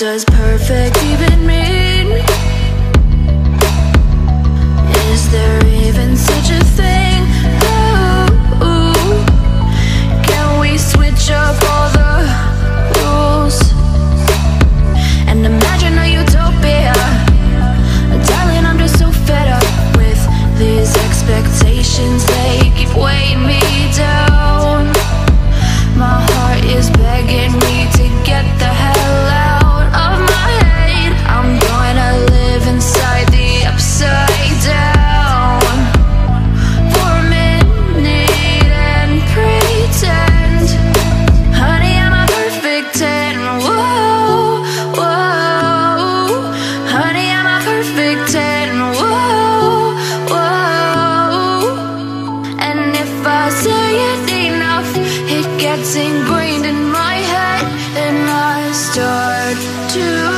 does perfect even mean? Is there even such a thing? Ooh, can we switch up all the rules and imagine a utopia? Darling, I'm just so fed up with these expectations. They keep weighing me down. My heart is begging me to get the hell out of my head. I'm gonna live inside the upside down for a minute and pretend, honey, I'm a perfect 10. Whoa, whoa, honey, I'm a perfect 10. Whoa, whoa, and if I say it enough, it gets ingrained in my head, and I start to